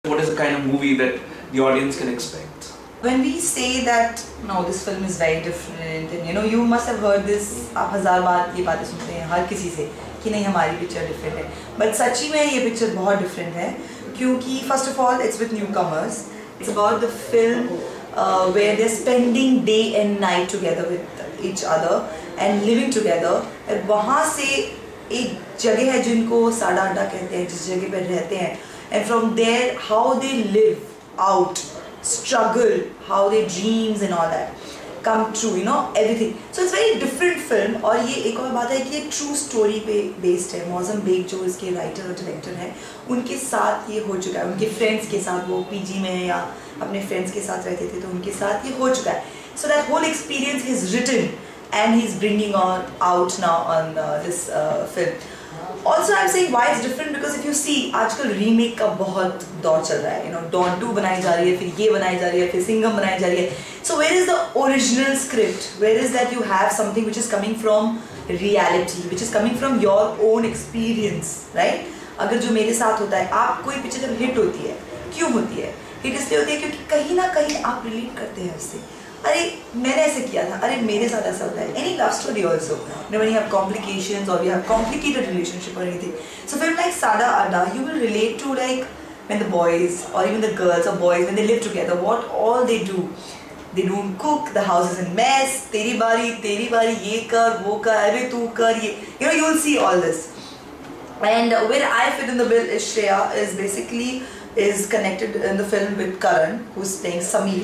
What is the kind of movie that the audience can expect? When we say that no, this film is very different, and you must have heard this. आप हजार बार ये बातें सुनते हैं हर किसी से कि नहीं हमारी पिक्चर डिफरेंट है, बट सच्ची में ये पिक्चर बहुत डिफरेंट है क्योंकि first of all it's with newcomers. It's about the film where they're spending day and night together with each other and living together. और वहाँ से एक जगह है जिनको साड़ा अड्डा कहते हैं, जिस जगह पर रहते हैं, and from there how they live out, struggle, how their dreams and all that come true, everything. So it's very different film. और ये एक और बात है कि ये true story पे based है. मौसम बेग जो इसके राइटर और डायरेक्टर हैं, उनके साथ ये हो चुका है. उनके फ्रेंड्स के साथ, वो पीजी में या अपने फ्रेंड्स के साथ रहते थे, तो उनके साथ ये हो चुका है. So that whole experience he's written and he's bringing out now on this film. Also I'm saying why it's different because if you see आजकल रीमेक का बहुत दौर चल रहा है. डॉन 2 बनाई जा रही है, फिर ये बनाई जा रही है, फिर सिंघम बनाई जा रही है. So where is the original script? Where is that you have something which is coming from reality, which is coming from your own experience, right? अगर जो मेरे साथ होता है, आप कोई पिक्चर जब हिट होती है, क्यों होती है? हिट इसलिए होती है क्योंकि कहीं ना कहीं आप रिलेट करते हैं उससे. अरे मैंने ऐसे किया था, अरे मेरे साथ ऐसा होता है. Any love story also, when you have complications or you have complicated relationship or anything. So film like Sada Adda, you will relate to like when the boys or even the girls or boys when they live together, what all they do. They don't cook, the house is in mess. तेरी बारी, ये कर, वो कर, अरे तू कर ये. You will see all this. And where I fit in the bill is Shreya is connected in the film with Karan, who's playing Sameer.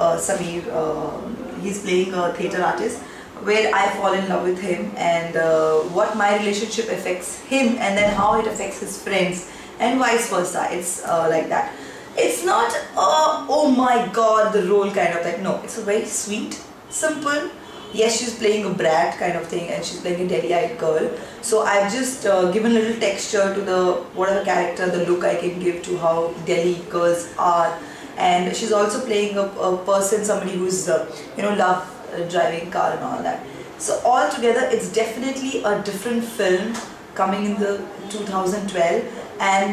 He's playing a theatre artist, where I fall in love with him and what my relationship affects him and then how it affects his friends and vice versa. It's like that. It's not oh my god the role kind of thing. No, it's a very sweet, simple. Yes, she's playing a brat kind of thing and she's playing a Delhi-eyed girl. So I've just given a little texture to the whatever character, the look I can give to how Delhi girls are. And she's also playing a person, somebody who's love driving car and all that. So all together, it's definitely a different film coming in the 2012. And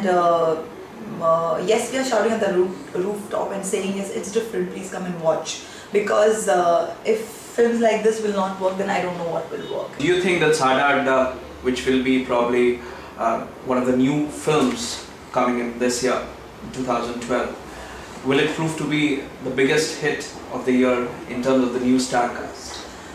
yes, we are shouting at the rooftop and saying yes, it's different. Please come and watch. Because if films like this will not work, then I don't know what will work. Do you think that Sada Adda, which will be probably one of the new films coming in this year, 2012, will it prove to be the biggest hit of the year in terms of the new star cast?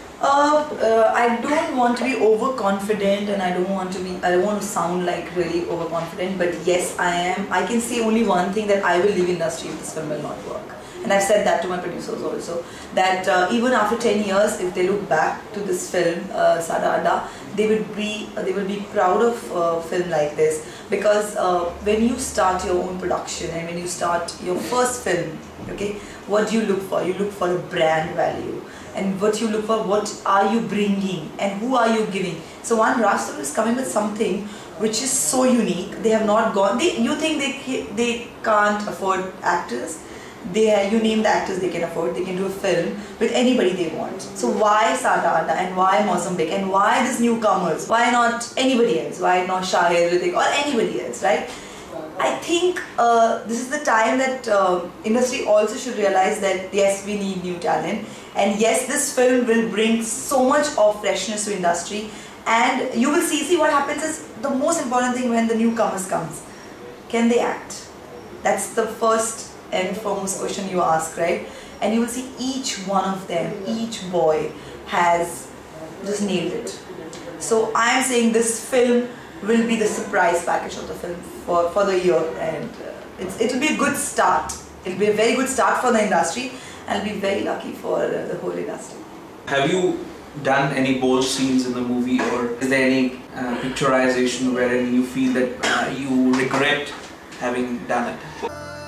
I don't want to be overconfident and I don't want to sound like really overconfident, but yes, I can say only one thing, that I will leave industry if this film will not work. And I've said that to my producers also, that even after 10 years, if they look back to this film, Sada Adda, they will be proud of a film like this. Because when you start your own production and when you start your first film, okay, what do you look for? You look for a brand value. And what you look for, what are you bringing and who are you giving? So one Raj is coming with something which is so unique. They have not gone, you think they can't afford actors? You name the actors they can afford, they can do a film with anybody they want. So why Sada Adda and why Mozambique and why these newcomers? Why not anybody else? Why not Shahid, Hrithik or anybody else, right? I think this is the time that industry also should realize that yes, we need new talent, and yes, this film will bring so much of freshness to industry. And you will see what happens is the most important thing when the newcomers comes. Can they act? That's the first and foremost question you ask, right? And you will see each one of them, each boy has just nailed it. So I am saying this film will be the surprise package of the film for the year, and it will be a good start. It will be a very good start for the industry, and I'll be very lucky for the whole industry. Have you done any bold scenes in the movie, or is there any picturization wherein you feel that you regret having done it?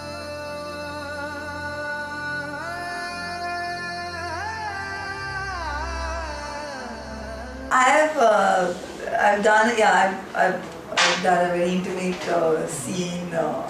I've done a very intimate scene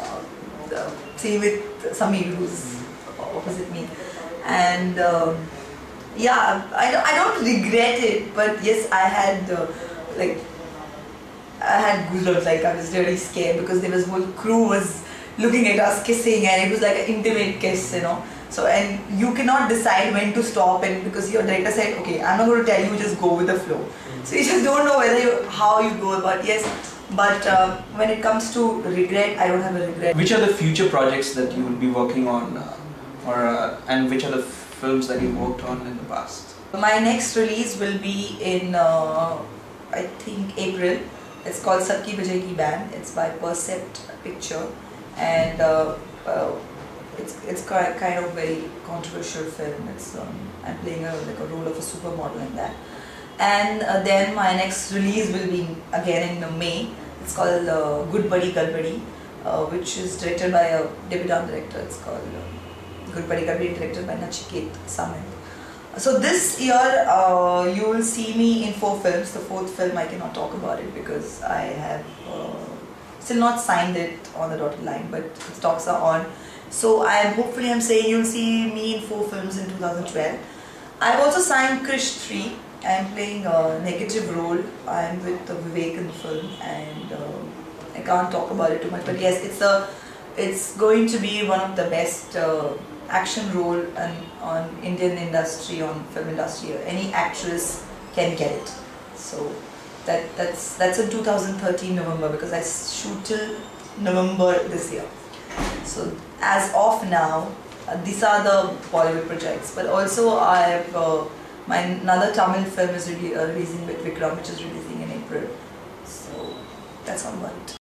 with Sameer, who's opposite me, and yeah, I don't regret it, but yes, I had goosebumps. Like I was really scared because there was whole crew was looking at us kissing, and it was like an intimate kiss, you know. So, and you cannot decide when to stop, and because your director said, okay, I'm not going to tell you, just go with the flow. So you just don't know how you go about. Yes, but when it comes to regret, I don't have a regret. Which are the future projects that you will be working on, and which are the films that you worked on in the past? My next release will be in I think April. It's called Sabki Bajayegi Band. It's by Percept Picture, and it's kind of very controversial film. It's I'm playing a role of a supermodel in that. And then my next release will be again in May. It's called Good Buddy Gadbadi, which is directed by a debutant director. It's called Good Buddy Gadbadi, directed by Nachiket Samant. So this year you will see me in 4 films. The 4th film I cannot talk about it because I have still not signed it on the dotted line, but the talks are on. So hopefully I'm saying you'll see me in 4 films in 2012. I've also signed Krish 3. I'm playing a negative role. I'm with Vivek in the film, and I can't talk about it too much. But yes, it's going to be one of the best action role on Indian industry, on film industry. Any actress can get it. So that's in 2013 November, because I shoot till November this year. So as of now, these are the Bollywood projects. But also I have my another Tamil film is releasing with Vikram, which is releasing in April. So that's all about it.